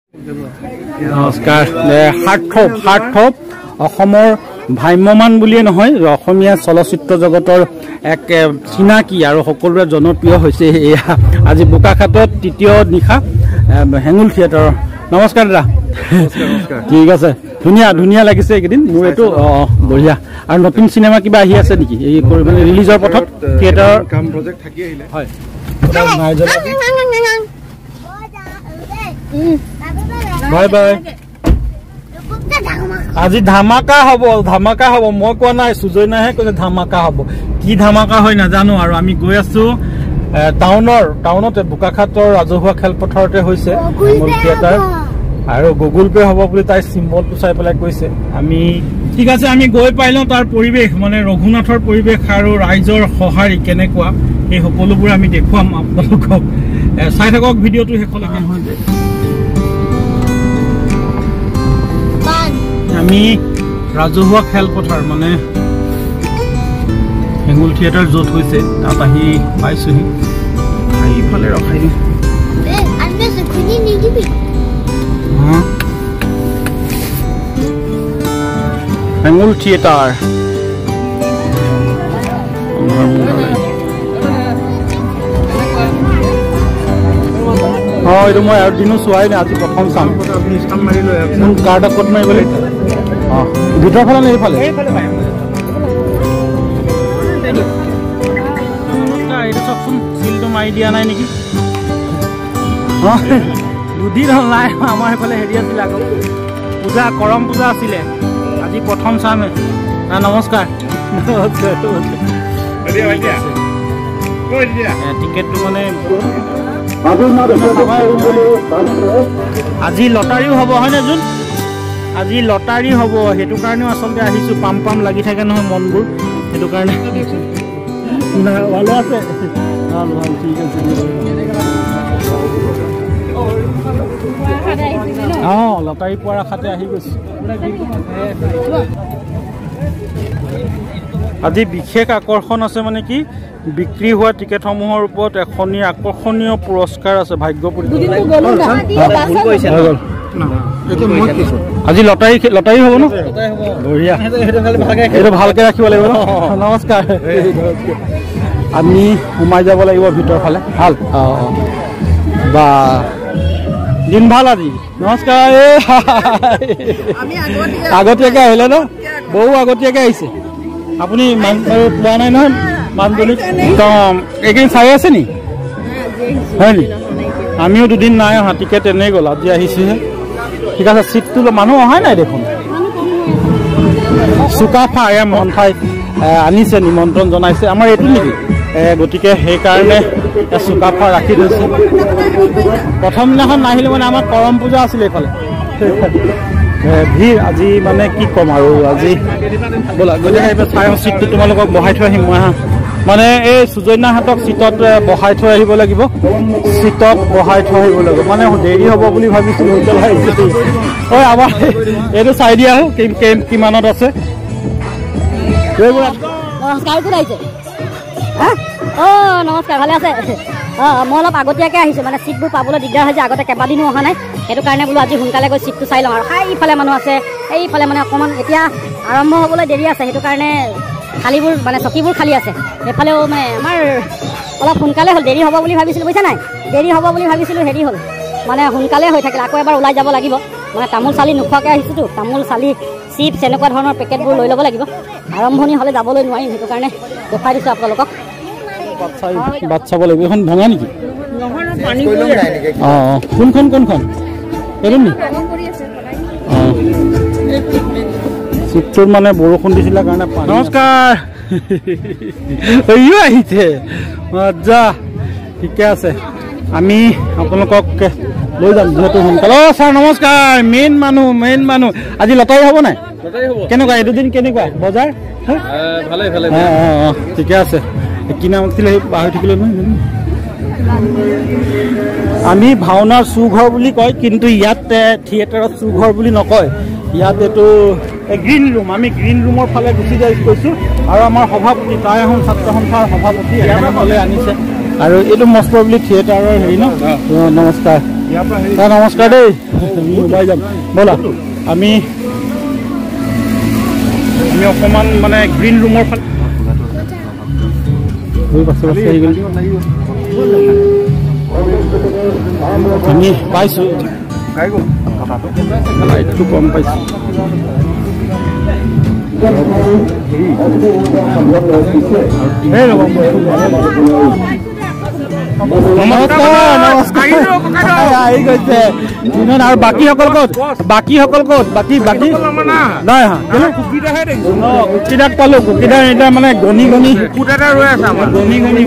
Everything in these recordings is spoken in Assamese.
নমস্কাৰ সাৰ্থৱ অসমৰ ভ্ৰাম্যমান বুলিয়ে নহয় অসমীয়া চলচ্চিত্ৰ জগতৰ এক চিনাকি আৰু সকলোৰে জনপ্ৰিয় হৈছে এয়া আজি বোকাখাটত তৃতীয় নিশা হেঙুল থিয়েটাৰৰ নমস্কাৰ দাদা ঠিক আছে ধুনীয়া লাগিছে এইকেইদিন মোৰ এইটো বঢ়িয়া আৰু নতুন চিনেমা কিবা আহি আছে নেকি এই মানে ৰিলিজৰ পথত থিয়েটাৰৰ কাম প্ৰজেক্ট থাকি আহিলে হয় বাই বাই আজি ধামাকা হব মই কোৱা নাই সুজয় নাহে কৈছে ধামাকা হব কি ধামাকা হয় নাজানো আৰু আমি গৈ আছো টাউনতে বোকাখাটৰ ৰাজহুৱা খেলপথাৰতে হৈছে হেঙুল থিয়েটাৰ আৰু গুগল পে হ'ব বুলি তাই চিম্বলটো চাই পেলাই কৈছে আমি ঠিক আছে আমি গৈ পাইলো তাৰ পৰিৱেশ মানে ৰঘুনাথৰ পৰিৱেশ আৰু ৰাইজৰ সহাৰি কেনেকুৱা এই সকলোবোৰ আমি দেখুৱাম আপোনালোকক চাই থাকক ভিডিঅ'টো শেষলৈকে আমি ৰাজহুৱা খেলপথাৰ মানে হেঙুল থিয়েটাৰ য'ত হৈছে তাত আহি পাইছোহি এইফালে ৰখাই দিম হেঙুল থিয়েটাৰ এইটো মই আৰু দিনো চোৱাই নাই আজি প্ৰথম চাম কাৰ্ড ক'ত মাৰিব লাগিব ভিতৰ ফালে নে এইফালে এইটো চাওকচোন চিলটো মাৰি দিয়া নাই নেকি দুদিন হ'ল নাই আমাৰ সেইফালে হেৰি আছিলে আকৌ পূজা কৰম পূজা আছিলে আজি প্ৰথম চাম নমস্কাৰ টিকেটটো মানে আজি লটাৰীও হ'ব হয়নে জোন আজি লটাৰী হ'ব সেইটো কাৰণেও আচলতে আহিছোঁ পাম লাগি থাকে নহয় মনবোৰ সেইটো কাৰণে ভালে আছে ভাল ঠিক আছে লটাৰী পোৱাৰ আশাতে আহি গৈছোঁ আজি বিশেষ আকৰ্ষণ আছে মানে কি বিক্ৰী হোৱা টিকেটসমূহৰ ওপৰত এখনি আকৰ্ষণীয় পুৰস্কাৰ আছে ভাগ্য আজি লটাৰী হ'ব ন বঢ়িয়া এইটো ভালকে ৰাখিব লাগিব ন নমস্কাৰ আমি সোমাই যাব লাগিব ভিতৰ ফালে ভাল বা দিন ভাল আজি নমস্কাৰ আগতীয়াকে আহিলে ন বহু আগতীয়াকে আহিছে আপুনি পোৱা নাই নহয় মানুহজনীক এইকেইদিন চাই আছে নি হয় নি আমিও দুদিন নাই অহা টিকেট এনেই গ'ল আজি আহিছোহে ঠিক আছে চিটটো মানুহ অহাই নাই দেখোন চুকাফা এয়া মনঠাই আনিছে নিমন্ত্ৰণ জনাইছে আমাৰ এইটো নেকি গতিকে সেইকাৰণে চুকাফা ৰাখি থৈছে প্ৰথম দিনাখন নাহিলে মানে আমাৰ কৰম পূজা আছিলে এইফালে ভিৰ আজি মানে কি ক'ম আৰু আজি ব'লা গতিকে চাই চিটটো তোমালোকক বহাই থৈ আহিম মই মানে এই সুজন্যাহঁতক চিটত বহাই থৈ আহিব লাগিব মানে দেৰি হ'ব বুলি ভাবিছিলোঁ ঐ আমাৰ এইটো চাই দিয়া আহোঁ কিমানত আছে নমস্কাৰ ভালে আছে মই অলপ আগতীয়াকৈ আহিছোঁ মানে চিটবোৰ পাবলৈ দিগদাৰ হৈছে আগতে কেইবাদিনো অহা নাই সেইটো কাৰণে বোলো আজি সোনকালে গৈ চিটটো চাই লওঁ আৰু এইফালে মানুহ আছে এইফালে মানে অকণমান এতিয়া আৰম্ভ হ'বলৈ দেৰি আছে সেইটো কাৰণে খালীবোৰ মানে চকীবোৰ খালী আছে সেইফালেও মানে আমাৰ অলপ সোনকালে হ'ল দেৰি হ'ব বুলি ভাবিছিলোঁ বুজিছা নাই দেৰি হ'ব বুলি ভাবিছিলোঁ হেৰি হ'ল মানে সোনকালে হৈ থাকিলে আকৌ এবাৰ ওলাই যাব লাগিব মানে তামোল চালি নোখোৱাকৈ আহিছোঁতো তামোল চালি চিপছ এনেকুৱা ধৰণৰ পেকেটবোৰ লৈ ল'ব লাগিব আৰম্ভণি হ'লে যাবলৈ নোৱাৰিম সেইটো কাৰণে দেখুৱাই দিছোঁ আপোনালোকক বাট চাব লাগিব এখন ভঙা নেকি কোনখন এইটো নি চিটটোত মানে বৰষুণ দিছিলে কাৰণে নমস্কাৰ আহিছে মজা ঠিকে আছে আমি আপোনালোকক লৈ যাম যিহেতু সোনকালে ছাৰ নমস্কাৰ মেইন মানুহ আজি লটাৰী হ'ব নাই কেনেকুৱা এই দুদিন কেনেকুৱা বজাৰ ভালে ঠিকে আছে কি নাম আছিলে পাহৰি থাকিলোঁ নহয় আমি ভাওনাৰ চুঘৰ বুলি কয় কিন্তু ইয়াত থিয়েটাৰত চুঘৰ বুলি নকয় ইয়াত এইটো গ্ৰীণ ৰুম আমি গ্ৰীণ ৰুমৰ ফালে গুচি গৈছোঁ আৰু আমাৰ সভাপতি টাই আহোম ছাত্ৰ সন্থাৰ সভাপতি এখনলৈ আনিছে আৰু এইটো মষ্ট প্ৰবলি থিয়েটাৰৰ হেৰি ন নমস্কাৰ নমস্কাৰ দেই ওলাই যাম ব'লা আমি অকণমান মানে গ্ৰীণ ৰুমৰ ফালে আমি পাইছোঁ লাইটটো কম পাইছোঁ আৰু বাকীসকল ক'ত বাকীসকল ক'ত বাকী নাই কুকিদাক পালো কুকিদাৰ এতিয়া মানে গণি গণি ৰৈ আছে আমাৰ গণি গণি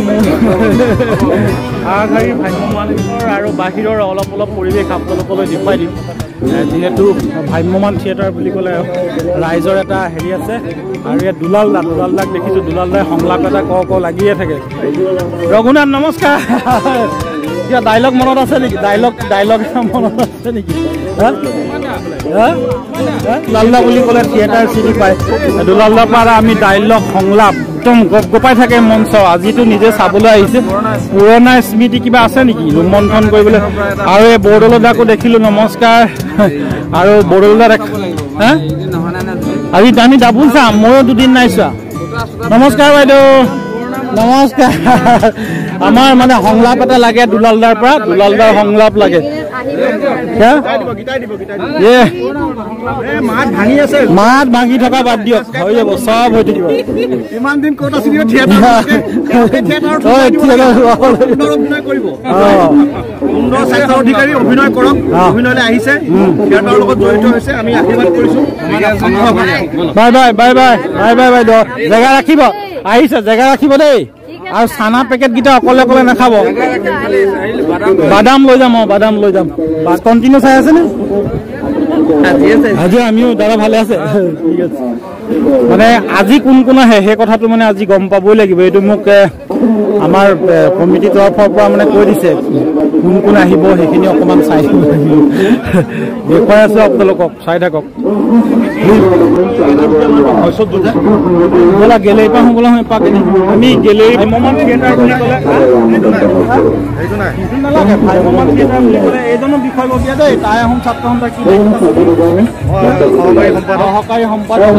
আগশাৰীৰ ভ্ৰাম্যমানৰ আৰু বাহিৰৰ অলপ অলপ পৰিৱেশ আপোনালোকলৈ দেখুৱাই দিম যিহেতু ভ্ৰাম্যমান থিয়েটাৰ বুলি ক'লে ৰাইজৰ এটা হেৰি আছে আৰু ইয়াত দুলালদাক দেখিছোঁ দুলালদাই সংলাপ এটা ক লাগিয়ে থাকে ৰঘুনাথ নমস্কাৰ কিবা ডাইলগ মনত আছে নেকি ডাইলগ মনত আছে নেকি দুলালদা বুলি ক'লে থিয়েটাৰ চিনি পায় দুলালদাৰ পৰা আমি ডাইলগ সংলাপ একদম গপাই থাকে মঞ্চ আজিতো নিজে চাবলৈ আহিছে পুৰণা স্মৃতি কিবা আছে নেকি ৰোমন্থন কৰিবলৈ আৰু এই বৰদলদাকো দেখিলোঁ নমস্কাৰ আৰু বৰদলদা আজি আমি ডাবুল চাম ময়ো দুদিন নাই চোৱা নমস্কাৰ বাইদেউ নমস্কাৰ আমাৰ মানে সংলাপ এটা লাগে দুলালদাৰ পৰা দুলালদাৰ সংলাপ লাগে মাত ভাঙি থকা বাদ দিয়ক হৈ যাব চব হৈ থাকিব ইমান দিন ক'ত আছিল অধিকাৰী অভিনয় কৰক অভিনয়লৈ আহিছে থিয়েটাৰৰ লগত জড়িত হৈছে আমি আশীৰ্বাদ কৰিছো bye bye bye bye bye bye বাইদেউ জেগা ৰাখিব আহিছে জেগা ৰাখিব দেই আৰু চানা পেকেট কেইটা অকলে অকলে নাখাব বাদাম লৈ যাম বাদাম লৈ যাম কণ্টিনিউ চাই আছে নে আজি আমিও দাদা ভালে আছে ঠিক আছে মানে আজি কোন কোন আহে সেই কথাটো মানে আজি গম পাবই লাগিব এইটো মোক আমাৰ কমিটিৰ তৰফৰ পৰা মানে কৈ দিছে কোন কোন আহিব সেইখিনি অকণমান চাই দেখুৱাই আছো আপোনালোকক চাই থাকক ব'লা গেলেৰীৰ পৰা হ'বলৈ হয় এপাক আমি গেলেৰী ভ্ৰাম্যমান থিয়েটাৰ বুলি ক'লে নালাগে ভ্ৰাম্যমান থিয়েটাৰ বুলি ক'লে এইজনো বিষয়ববীয়া দেই তাই আহোম ছাত্ৰ সন্থা কি সহকাৰী সম্পাদক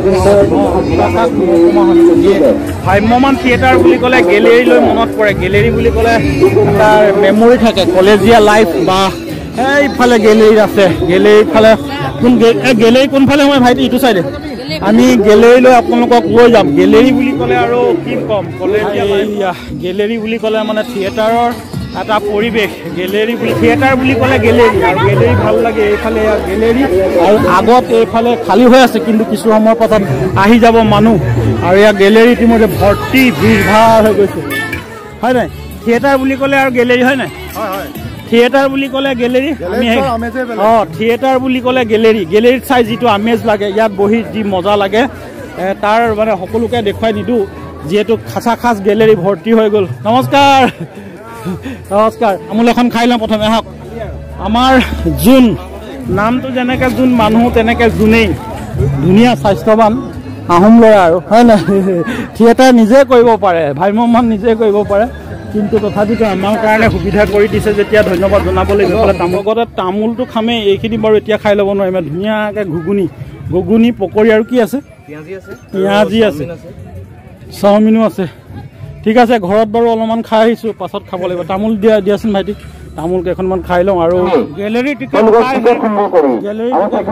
ভ্ৰাম্যমান থিয়েটাৰ বুলি ক'লে গেলেৰীলৈ মনত পৰে গেলেৰী বুলি ক'লে তাৰ মেমৰি থাকে কলেজীয়া লাইফ বা এইফালে গেলেৰী আছে গেলেৰীৰ ফালে গেলেৰী কোনফালে সোমাই ভাইটি ইটো চাইডে আমি গেলেৰীলৈ আপোনালোকক লৈ যাম গেলেৰী বুলি ক'লে আৰু কি ক'ম গেলেৰী বুলি ক'লে মানে থিয়েটাৰৰ এটা পৰিৱেশ গেলেৰী বুলি থিয়েটাৰ বুলি ক'লে গেলেৰী আৰু গেলেৰী ভাল লাগে এইফালে গেলেৰী আৰু আগত এইফালে খালী হৈ আছে কিন্তু কিছু সময়ৰ পাছত আহি যাব মানুহ আৰু ইয়াৰ গেলেৰী ইতিমধ্যে ভৰ্তি ভিৰ ভাৰ হৈ গৈছে হয় নাই থিয়েটাৰ বুলি ক'লে আৰু গেলেৰী হয় নাই থিয়েটাৰ বুলি ক'লে গেলেৰী থিয়েটাৰ বুলি ক'লে গেলেৰীত চাই যিটো আমেজ লাগে ইয়াত বহি যি মজা লাগে তাৰ মানে সকলোকে দেখুৱাই নিদিওঁ যিহেতু খাচা খাচ গেলেৰী ভৰ্তি হৈ গ'ল নমস্কাৰ নমস্কাৰ আমুল এখন খাই লওঁ প্ৰথমে আহক আমাৰ জোন নামটো যেনেকৈ জোন মানুহ তেনেকৈ জোনেই ধুনীয়া স্বাস্থ্যৱান আহোম ল'ৰা আৰু হয় নাই থিয়েটাৰ নিজে কৰিব পাৰে ভ্ৰাম্যমান নিজে কৰিব পাৰে কিন্তু তথাপিতো আমাৰ কাৰণে সুবিধা কৰি দিছে যেতিয়া ধন্যবাদ জনাব লাগিব তামোলতে তামোলটো খামেই এইখিনি বাৰু এতিয়া খাই ল'ব নোৱাৰিম ধুনীয়াকৈ ঘুগুনি পকৰি আৰু কি আছে পিঁয়াজি আছে চাওমিনো আছে ঠিক আছে ঘৰত বাৰু অলপমান খাই আহিছোঁ পাছত খাব লাগিব তামোল দিয়াচোন ভাইটি তামোল কেইখনমান খাই লওঁ আৰু গেলেৰী টিকেট গেলেৰী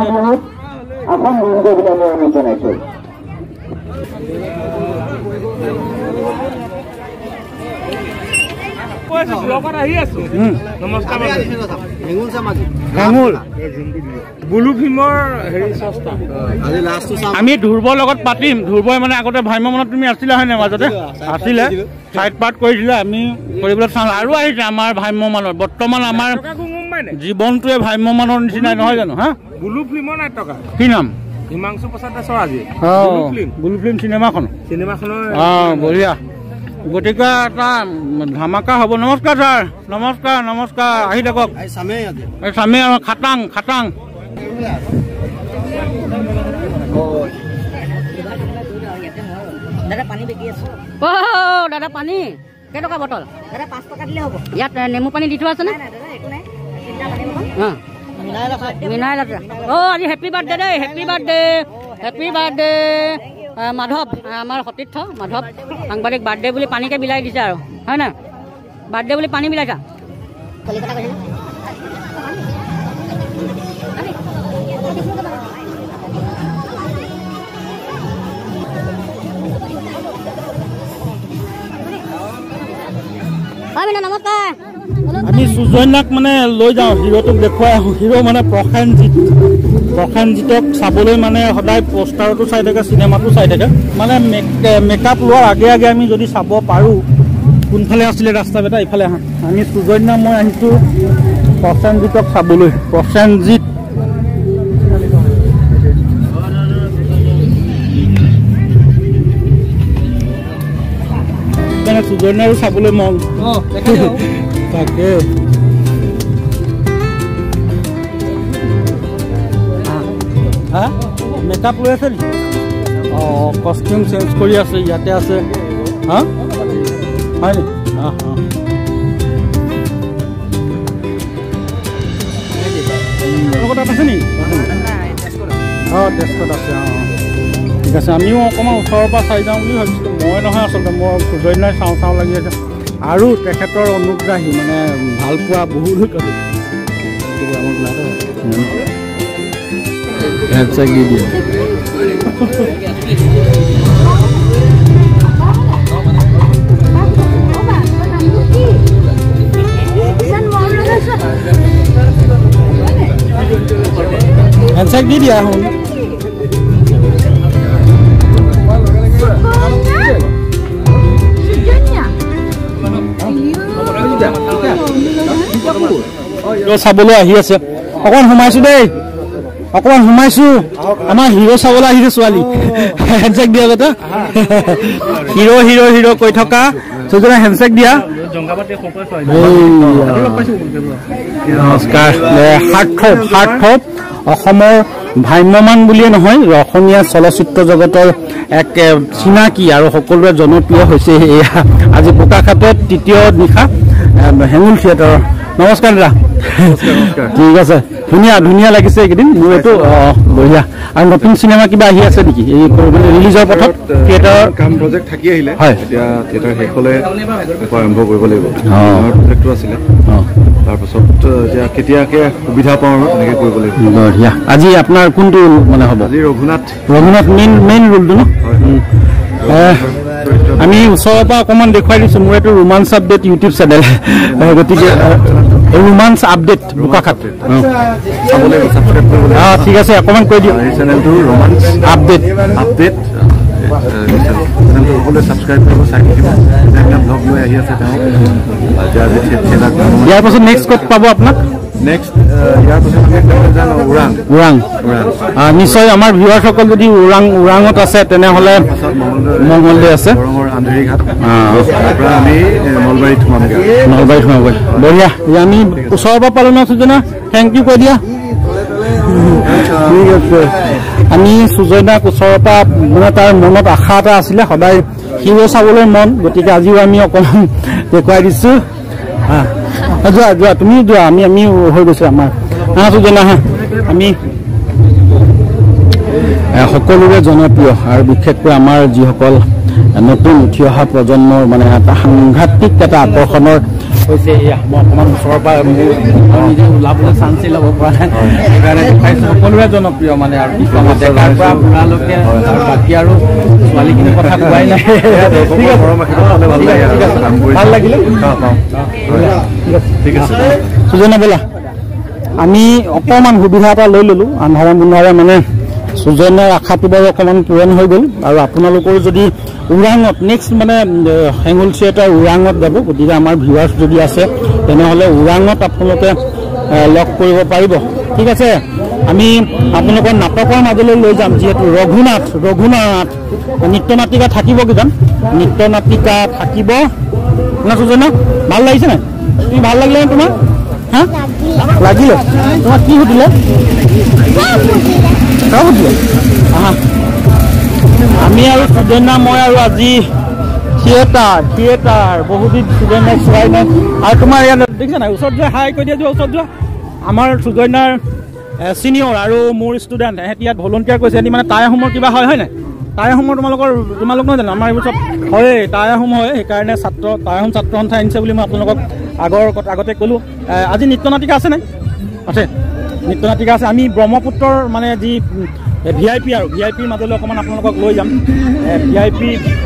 আমি ধ্ৰুৱৰ লগত পাতিম ধ্ৰুৱই মানে আগতে ভ্ৰাম্যমানত তুমি আছিলা হয় নাই মাজতে আছিলে চাইড পাৰ্ট কৰিছিলে আমি কৰিবলৈ চাওঁ আৰু আহিছে আমাৰ ভ্ৰাম্যমানৰ বৰ্তমান আমাৰ জীৱনটোৱে ভ্ৰাম্যমানৰ নিচিনাই নহয় জানো হা বুলু ফিল্মৰ নাটকা কি নাম হিমাংশু প্ৰসাদ দাসৰ আজি বুলু ফিল্ম চিনেমাখনৰ বঢ়িয়া গতিকে এটা ধামাকা হ'ব নমস্কাৰ ছাৰ নমস্কাৰ আহি থাকক চামে খাটাং দাদা পানী কেইটকা বটল দাদা 5 টকা দিলে হ'ব ইয়াত নেমু পানী দি থোৱা আছে নে নাই দাদা একো নাই চিন্তা পানী বটল মিনাই লাটা আজি হেপী বাৰ্থডে দেই হেপী বাৰ্থডে মাধৱ আমাৰ সতীৰ্থ মাধৱ সাংবাদিক বাৰ্থডে বুলি পানীকে বিলাই দিছে আৰু হয় না বাৰ্থডে বুলি পানী বিলাইছা কলিকতা গৈছে নমস্কাৰ আমি সুজন্যাক মানে লৈ যাওঁ হিৰোটোক দেখুৱাই আহোঁ হিৰো মানে প্ৰসেনজিতক চাবলৈ মানে সদায় পোষ্টাৰটো চাই থাকে চিনেমাটো চাই থাকে মানে মেকআপ লোৱাৰ আগে আগে আমি যদি চাব পাৰোঁ কোনফালে আছিলে ৰাস্তা বেটা ইফালে আহা আমি সুজন্যা মই আহিছোঁ প্ৰসেনজিতক চাবলৈ প্ৰসেনজিত সুজন্যাৰো চাবলৈ মন তাকে মেকআপ লৈ আছে নেকি অঁ কষ্টিউম চেঞ্জ কৰি আছে ইয়াতে আছে হা হয় নেকি তাত আছে নেকি অঁ তেজপুৰত আছে অঁ ঠিক আছে আমিও অকণমান ওচৰৰ পৰা চাই যাওঁ বুলি ভাবিছিলোঁ মই নহয় আচলতে মই সুজন্যাই চাওঁ লাগি আছে আৰু তেখেতৰ অনুগ্ৰাহী মানে ভাল পোৱা বহুত লোক আছে হেণ্ডশেক দি দিয়া শুন চাবলৈ আহি আছে অকণমান সোমাইছো দেই অকণমান সোমাইছো আমাৰ হিৰো চাবলৈ আহিছে ছোৱালী হেণ্ডশেক দিয়া কথা হিৰো কৈ থকা সুজনা হেণ্ডশেক দিয়া নমস্কাৰ সাৰ্থক অসমৰ ভ্ৰাম্যমান বুলিয়ে নহয় অসমীয়া চলচ্চিত্ৰ জগতৰ এক চিনাকি আৰু সকলোৰে জনপ্ৰিয় হৈছে এয়া আজি বোকাখাটত তৃতীয় নিশা হেঙুল থিয়েটাৰৰ নমস্কাৰ দাদা ঠিক আছে ধুনীয়া লাগিছে এইকেইদিন মোৰ এইটো বঢ়িয়া আৰু নতুন চিনেমা কিবা আহি আছে নেকি এই ৰিলিজৰ পথত থিয়েটাৰৰ কাম প্ৰজেক্ট থাকি আহিলে এতিয়া থিয়েটাৰ শেষ হ'লে আৰম্ভ কৰিব লাগিব প্ৰজেক্টটো আছিলে তাৰপাছত এতিয়া কেতিয়াকে সুবিধা পাওঁ আৰু তেনেকৈ কৰিব লাগিব বঢ়িয়া আজি আপোনাৰ কোনটো মানে হ'ব আজি ৰঘুনাথ মেইন ৰোলটো ন আমি ওচৰৰ পৰা অকণমান দেখুৱাই দিছোঁ মোৰ এইটো ৰোমাঞ্চ আপডেট ইউটিউব চেনেল গতিকে ৰোমাঞ্চ আপডেট বোকাখাট ঠিক আছে অকণমান কৈ দিয়ক চেনেলটো ৰোমাঞ্চ আপডেট সকলোৱে ছাবস্ক্ৰাইব কৰিব চাই থাকিব ব্লগ লৈ আহি আছে তেওঁ ইয়াৰ পাছত নেক্সট ক'ত পাব আপোনাক নেক্সট ইয়াৰ পাছত ওৰাং নিশ্চয় আমাৰ ভিউৱাৰসকল যদি ওৰাঙত আছে তেনেহ'লে মংগলদৈ আছে আন্ধেৰীঘাট আমি নলবাৰীত সোমাবগৈ বঢ়িয়া আমি ওচৰৰ পৰা পালোঁ ন সুজনা থেংক ইউ কৈ দিয়া ঠিক আছে আমি সুজনাক ওচৰৰ পৰা মানে তাৰ মনত আশা এটা আছিলে সদায় হিৰো চাবলৈ মন গতিকে আজিও আমি অকণমান দেখুৱাই দিছোঁ যোৱা তুমি যোৱা আমি হৈ গৈছোঁ আমাৰ সুজনা আমি সকলোৰে জনপ্ৰিয় আৰু বিশেষকৈ আমাৰ যিসকল নতুন উঠি অহা প্ৰজন্মৰ মানে এটা সাংঘাতিক এটা আকৰ্ষণৰ হৈছে এয়া মই অকণমান ওচৰৰ পৰা নিজে ওলাবলৈ চান্সেই ল'ব পৰা নাই সেইকাৰণে দেখাইছোঁ সকলোৰে জনপ্ৰিয় মানে আৰু কি ক'ম ডেকাৰ পৰা বুঢ়ালৈকে বাকী আৰু ছোৱালীখিনিৰ কথা কোৱাই নাই ভাল লাগিলে ঠিক আছে সুজনা ব'লা আমি অকণমান সুবিধা এটা লৈ ল'লোঁ আন্ধাৰে মুন্ধাৰে মানে সুজনাৰ আশাটো বাৰু অকণমান পূৰণ হৈ গ'ল আৰু আপোনালোকৰ যদি ওৰাঙত নেক্সট মানে হেঙুল থিয়েটাৰ ওৰাঙত যাব গতিকে আমাৰ ভিউৱাৰ্ছ যদি আছে তেনেহ'লে ওৰাঙত আপোনালোকে লগ কৰিব পাৰিব ঠিক আছে আমি আপোনালোকৰ নাটকৰ মাজলৈ লৈ যাম যিহেতু ৰঘুনাথ নৃত্য নাটিকা থাকিব কিজান নৃত্য নাটিকা থাকিব না সুজনা ভাল লাগিছে নাই তুমি ভাল লাগিলে নে তোমাৰ হা লাগিলে তোমাক কি সুধিলে আমি আৰু সুজনা মই আৰু আজি থিয়েটাৰ বহুদিন সুজন্যাই চোৱাই নাই আৰু তোমাৰ ইয়াত দেখিছা নাই ওচৰত যোৱা হাই কৈ দিয়া যোৱা ওচৰত যোৱা আমাৰ সুজন্যাৰ চিনিয়ৰ আৰু মোৰ ষ্টুডেণ্ট সিহঁতি ইয়াত ভলণ্টিয়াৰ কৰিছে সিহঁতি মানে টাই আহোমৰ কিবা হয় নাই টাই আহোমৰ তোমালোক নহয় জানো আমাৰ এইবোৰ চব হয় টাই আহোম হয় সেইকাৰণে টাই আহোম ছাত্ৰ সন্থা আনিছে বুলি মই আপোনালোকক আগতে ক'লোঁ আজি নৃত্য নাটিকা আছে নাই আছে নৃত্য নাটিকা আছে আমি ব্ৰহ্মপুত্ৰৰ মানে যি VIP আৰু VIPৰ মাজলৈ অকণমান আপোনালোকক লৈ যাম VIP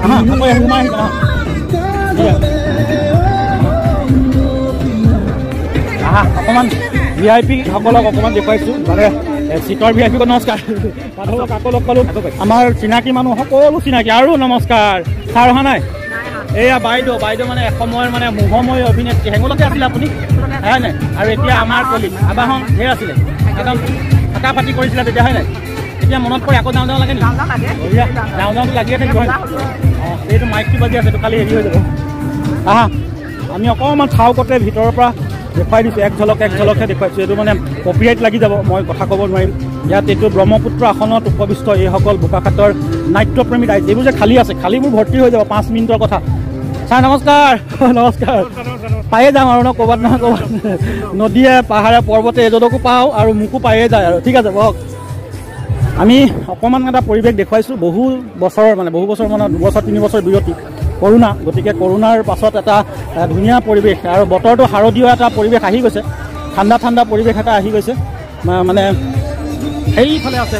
অকণমান VIP সকলক অকণমান দেখুৱাইছোঁ মানে চিটৰ VIP নমস্কাৰ মাধৱক আকৌ লগ পালোঁ আমাৰ চিনাকি মানুহ সকলো চিনাকি আৰু নমস্কাৰ ছাৰ অহা নাই এয়া বাইদেউ মানে এসময়ৰ মানে মোহময় অভিনেত্ৰী হেঙুলতে আছিলে আপুনি হয় নাই আৰু এতিয়া আমাৰ কলিগ আবাহন ঢেৰ আছিলে একদম ফাটা ফাটি কৰিছিলে তেতিয়া হয় নাই এতিয়া মনত পৰে আকৌ যাওঁ লাগে নেকি যাওঁ লাগিয়ে থাকিব অঁ এইটো মাইকটো বাজি আছে এইটো খালি হেৰি হৈ যাব আমি অকণমান চাওকতে ভিতৰৰ পৰা দেখুৱাই দিছোঁ এক ঝলকহে দেখুৱাইছোঁ এইটো মানে কপিৰাইট লাগি যাব মই কথা ক'ব নোৱাৰিম ইয়াত এইটো ব্ৰহ্মপুত্ৰ আসনত উপবিষ্ট এইসকল বোকাখাটৰ নাট্যপ্ৰেমী ৰাইজ এইবোৰ যে খালী আছে খালীবোৰ ভৰ্তি হৈ যাব 5 মিনিটৰ কথা ছাৰ নমস্কাৰ পায়ে যাম আৰু ন ক'ৰবাত নহয় ক'ৰবাত নদীয়ে পাহাৰে পৰ্বতে এজনকো পাওঁ আৰু মোকো পায়ে যায় আৰু ঠিক আছে বহক আমি অকণমান এটা পৰিৱেশ দেখুৱাইছোঁ বহু বছৰ মানে 2 বছৰ 3 বছৰ বিৰতি কৰোণা গতিকে কৰোণাৰ পাছত এটা ধুনীয়া পৰিৱেশ আৰু বতৰটো শাৰদীয় এটা পৰিৱেশ আহি গৈছে ঠাণ্ডা পৰিৱেশ এটা আহি গৈছে মানে সেইফালে আছে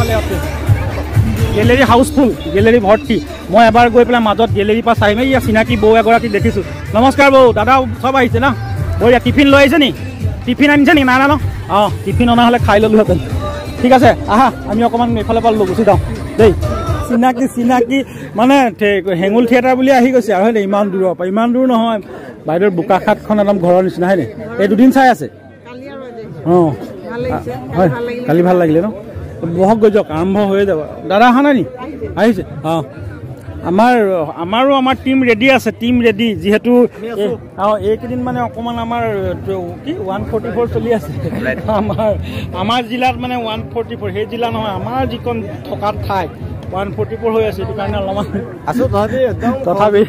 গেলেৰী হাউচফুল গেলেৰী ভৰ্তি মই এবাৰ গৈ পেলাই মাজত গেলেৰীৰ পৰা চাই মেলি চিনাকি বৌ এগৰাকীক দেখিছোঁ নমস্কাৰ বৌ দাদা চব আহিছে না বঢ়িয়া টিফিন লৈ আহিছে নি টিফিন আনিছে নি না অঁ টিফিন অনা হ'লে খাই ল'লোহেঁতেন ঠিক আছে আমি অকণমান এইফালৰ পৰা গুচি যাওঁ দেই চিনাকি মানে হেঙুল থিয়েটাৰ বুলি আহি গৈছে আৰু হয় ইমান দূৰৰ পৰা ইমান দূৰ নহয় বাইদেউৰ বোকাখাটখন একদম ঘৰৰ নিচিনা হয় নাই এই দুদিন চাই আছে অঁ হয় কালি ভাল লাগিলে ন বহক গৈ যাওক আৰম্ভ হৈ যাব দাদা অহা নাই নি আহিছে অঁ আমাৰো আমাৰ টিম ৰেডি আছে যিহেতু এইকেইদিন মানে অকণমান আমাৰ কি 144 চলি আছে আমাৰ জিলাত মানে 144 সেই জিলা নহয় আমাৰ যিখন থকা ঠাই 144 হৈ আছে এইটো কাৰণে অলপমান আছোঁ তথাপি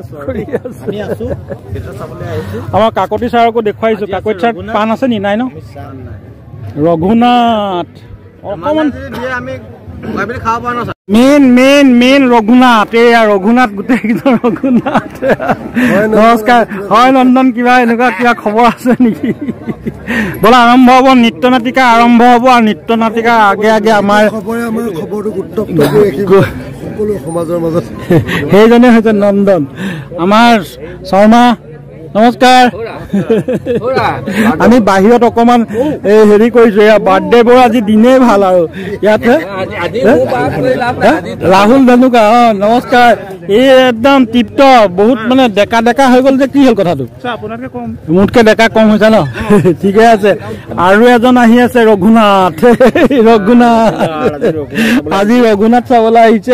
আমাৰ কাকতি ছাৰকো দেখুৱাইছোঁ কাকতি ছাৰ পাণ আছে নি নাই ন ৰঘুনাথ অকণমান মেইন ৰঘুনাথ এয়া ৰঘুনাথ গোটেইকেইজন ৰঘুনাথ নমস্কাৰ হয় নন্দন কিবা এনেকুৱা কিবা খবৰ আছে নেকি ব'লা আৰম্ভ হ'ব নৃত্য নাটিকা আৰম্ভ হ'ব আৰু নৃত্য নাটিকাৰ আগে আমাৰ সেইজনে হৈছে নন্দন আমাৰ শৰ্মা নমস্কাৰ আমি বাহিৰত অকণমান হেৰি কৰিছোঁ এয়া বাৰ্থডেবোৰ আজি দিনেই ভাল আৰু ইয়াতে ৰাহুল ধেনুকা নমস্কাৰ এই একদম তৃপ্ত বহুত মানে ডেকা হৈ গ'ল যে কি হ'ল কথাটো মোতকৈ ডেকা কম হৈছে ন ঠিকে আছে আৰু এজন আহি আছে ৰঘুনাথ আজি ৰঘুনাথ চাবলৈ আহিছে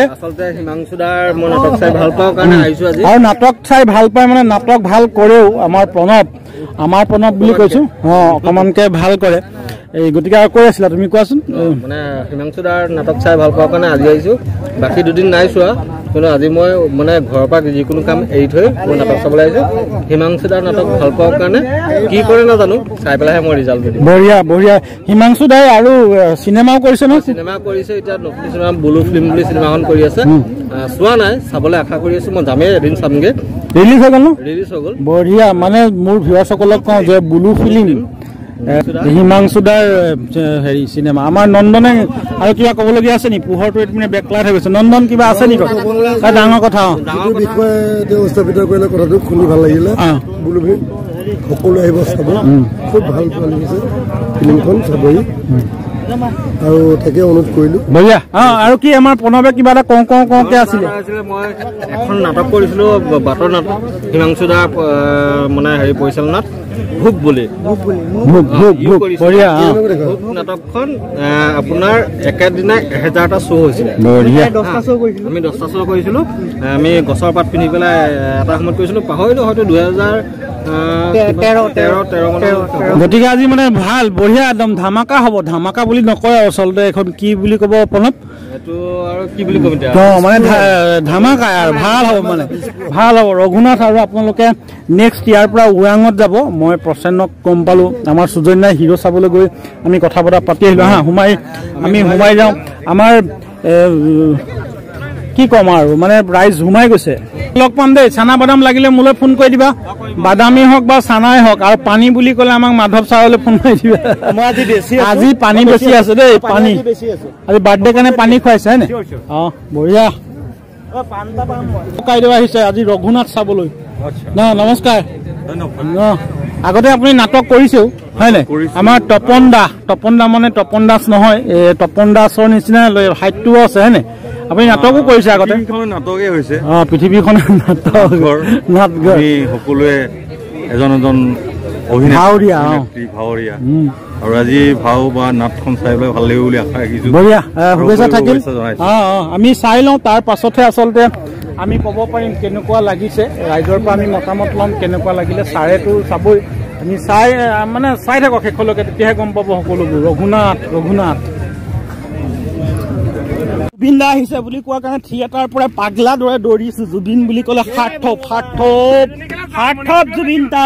আৰু নাটক চাই ভাল পায় মানে নাটক ভাল কৰেও আমাৰ প্ৰণৱ বুলি কৈছোঁ অকণমানকে ভাল কৰে এই গতিকে আৰু কৈ আছিলা তুমি কোৱাচোন মানে হিমাংশু দাৰ নাটক চাই ভাল পোৱাৰ কাৰণে আজি আহিছোঁ বাকী দুদিন নাই চোৱা কিন্তু আজি মই মানে ঘৰৰ পৰা যিকোনো কাম এৰি থৈ মই নাটক চাবলৈ আহিছোঁ হিমাংশু দাৰ নাটক ভাল পোৱাৰ কাৰণে কি কৰে নাজানো চাই পেলাইহে মই ৰিজাল্ট দিম বঢ়িয়া হিমাংশু দাই আৰু চিনেমাও কৰিছে ন চিনেমা কৰিছে এতিয়া নতুন চিনেমা বুলু ফিল্ম বুলি চিনেমাখন কৰি আছে চোৱা নাই চাবলৈ আশা কৰি আছোঁ মই যামেই এদিন চামগৈ ৰিলিজ হৈ গ'ল ন বঢ়িয়া মানে মোৰ ভিউৱাৰ্ছসকলক কওঁ যে বুলু ফিল্ম হিমাংশু দাৰ হেৰি চিনেমা আমাৰ নন্দনে আৰু কিবা ক'বলগীয়া আছে নি পোহৰটো মানে বেকলাইট হৈ গৈছে নন্দন কিবা আছে নি ডাঙৰ কথা স্থাপিত কৰিলে কথাটো শুনি ভাল লাগিলে সকলো আহিব চাব খুব ভাল লাগিছে ফিল্মখন চাবহি আৰু তাকে অনুৰোধ কৰিলোঁ বঢ়িয়া আৰু কি আমাৰ প্ৰণৱে কিবা এটা কওঁকে আছিলে মই এখন নাটক কৰিছিলোঁ বাটৰ নাটক হিমাংশু দাৰ মানে হেৰি পৰিচালনাত ভোগ বুলি নাটকখন আপোনাৰ একেদিনাই 1000টা শ্ব' হৈছিলে আমি 10টা শ্ব' কৰিছিলোঁ আমি গছৰ পাত পিন্ধি পেলাই এটা সময়ত কৰিছিলোঁ পাহৰিলোঁ হয়তো 2013 গতিকে আজি মানে ভাল বঢ়িয়া একদম ধামাকা হ'ব ধামাকা বুলি নকয় আচলতে এখন কি বুলি ক'ব প্ৰণৱ এইটো আৰু কি বুলি ক'ম এতিয়া মানে ধামাকা আৰু ভাল হ'ব মানে ভাল হ'ব ৰঘুনাথ আৰু আপোনালোকে নেক্সট ইয়াৰ পৰা ওৰাঙত যাব মই প্ৰচেনক গম পালোঁ আমাৰ সুজন্যাই হিৰো চাবলৈ গৈ আমি কথা বতৰা পাতি আহিলোঁ হা আমি সোমাই যাওঁ আমাৰ কি ক'ম আৰু মানে ৰাইজ সোমাই গৈছে লগ পাম দেই চানা বাদাম লাগিলে মোলৈ ফোন কৰি দিবা বাদামেই হওক বা চানাই হওক আৰু পানী বুলি ক'লে আমাক মাধৱ ছাৰলৈ ফোন কৰি দিবা আজি পানী বেছি আছে দেই পানী আজি বাৰ্থডে কাৰণে পানী খুৱাইছে হয়নে অঁ বঢ়িয়া কাইদেউ আহিছে আজি ৰঘুনাথ চাবলৈ নমস্কাৰ আগতে আপুনি নাটক কৰিছেও হয় নাই আমাৰ তপন দা মানে তপন দাস নহয় তপন দাসৰ নিচিনা হাইটটোও আছে হয় নাই আপুনি নাটকো কৰিছে আগতে নাটকেই হৈছে পৃথিৱীখনৰ নাটক সকলোৱে এজন ভাৱৰীয়া আৰু আজি ভাও বা নাটখন চাই পেলাই ভাল লাগিব বুলি আশা ৰাখিছো বঢ়িয়া শুভেচ্ছা থাকিল আমি চাই লওঁ তাৰ পাছতহে আচলতে আমি ক'ব পাৰিম কেনেকুৱা লাগিছে ৰাইজৰ পৰা আমি মতামত ল'ম কেনেকুৱা লাগিলে ছাৰেতো চাবই আমি চাই থাকক শেষলৈকে তেতিয়াহে গম পাব সকলোবোৰ ৰঘুনাথ জুবিন দা আহিছে বুলি কোৱা কাৰণে থিয়েটাৰ পৰা পাগলা দৰে দৌৰিছো জুবিন বুলি ক'লে সাৰ্থক জুবিন দা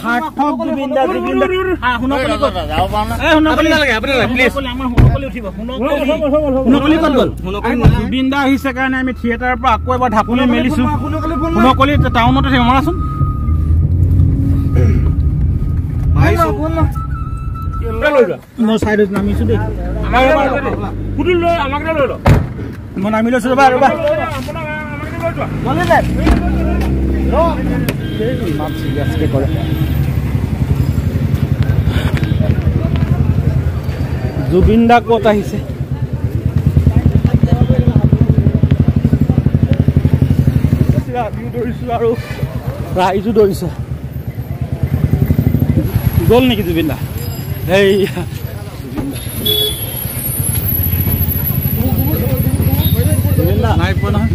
জুবিন দা আহিছে কাৰণে আমি থিয়েটাৰৰ পৰা আকৌ এবাৰ ঢাকনি মেলিছো শুনকলি টাউনতে থাকিব মৰাচোন মই চাইডত নামিছো দেই মই নামি লৈছো ৰবা জুবিন দা ক'ত আহিছে দৌৰিছো আৰু ৰাইজো দৌৰিছে গ'ল নেকি জুবিন দা নাই পোৱা নহয়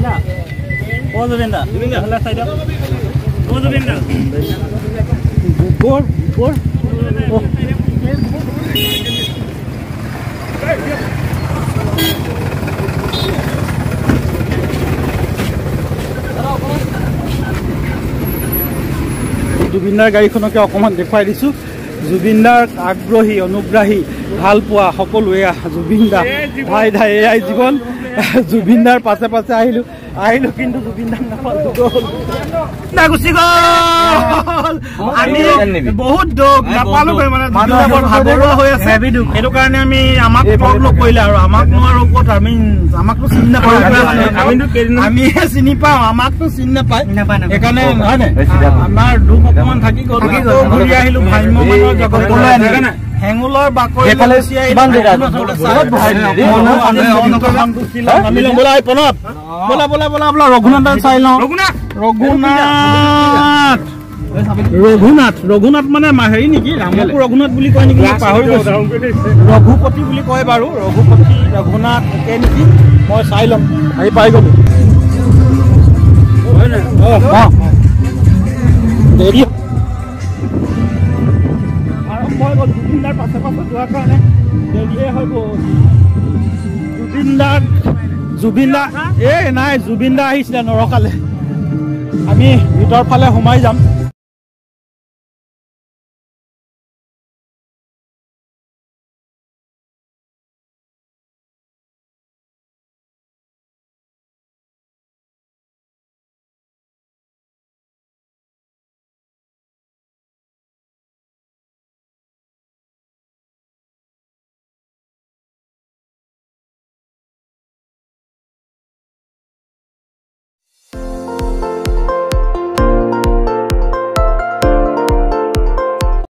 জুবিনদাৰ গাড়ীখনকে অকণমান দেখুৱাই দিছো জুবিনদাৰ আগ্ৰহী অনুগ্ৰাহী ভাল পোৱা সকলোৱে জুবিনদা ভাই ধাই এয়াই জীৱন জুবিনদাৰ পাছে আহিলো কিন্তু জুবিনদাৰ নাপালো গুচি গ'ল আমি বহুত দুখ নাপালো মানে ভাগৰুৱা হৈ আছে সেইটো কাৰণে আমি আমাক লগ নকৰিলে আৰু আমাক নোৱাৰো ক'ত আমাকতো চিনি নাপাওঁ আমিহে চিনি পাওঁ আমাকতো চিনি নাপায় সেইকাৰণে নহয় নে আমাৰ দুখ অকণমান থাকি গ'ল ঘূৰি আহিলো ভ্ৰাম্যমানৰ জগতলৈ হেঙুলৰ বাকৰি ৰঘুনাথ চাই লওঁ ৰঘুনাথ মানে হেৰি নেকি ৰামকো ৰঘুনাথ বুলি কয় নেকি পাহৰি গৈছো ৰঘুপতি বুলি কয় বাৰু ৰঘুনাথ একে নেকি মই চাই ল'ম আহি পাই গলো দেৰি জুবিনদাৰ পাছে যোৱাৰ কাৰণে দেৰিয়ে হৈ গ'ল জুবিনদা নাই জুবিনদা আহিছিলে নৰকালে আমি ভিতৰ ফালে সোমাই যাম